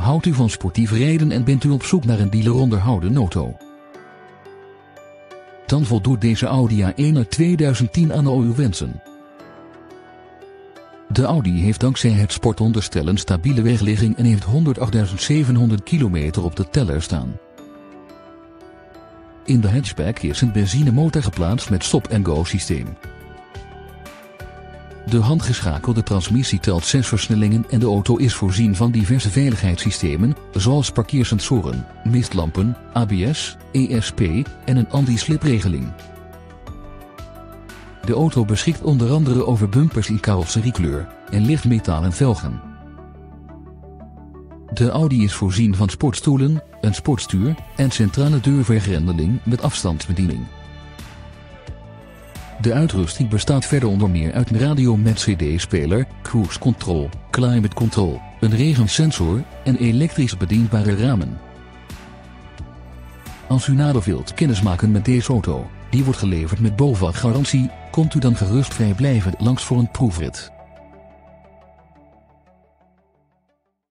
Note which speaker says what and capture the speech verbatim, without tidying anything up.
Speaker 1: Houdt u van sportief rijden en bent u op zoek naar een dealer onderhouden auto? Dan voldoet deze Audi A één uit tweeduizend tien aan al uw wensen. De Audi heeft dankzij het sportonderstel een stabiele wegligging en heeft honderdachtduizend zevenhonderd kilometer op de teller staan. In de hatchback is een benzinemotor geplaatst met stop-and-go systeem. De handgeschakelde transmissie telt zes versnellingen en de auto is voorzien van diverse veiligheidssystemen, zoals parkeersensoren, mistlampen, A B S, E S P en een anti-slipregeling. De auto beschikt onder andere over bumpers in carrosseriekleur en lichtmetalen velgen. De Audi is voorzien van sportstoelen, een sportstuur en centrale deurvergrendeling met afstandsbediening. De uitrusting bestaat verder onder meer uit een radio met C D-speler, cruise control, climate control, een regensensor en elektrisch bedienbare ramen. Als u nader wilt kennismaken met deze auto, die wordt geleverd met BOVAG garantie, komt u dan gerust vrijblijvend langs voor een proefrit.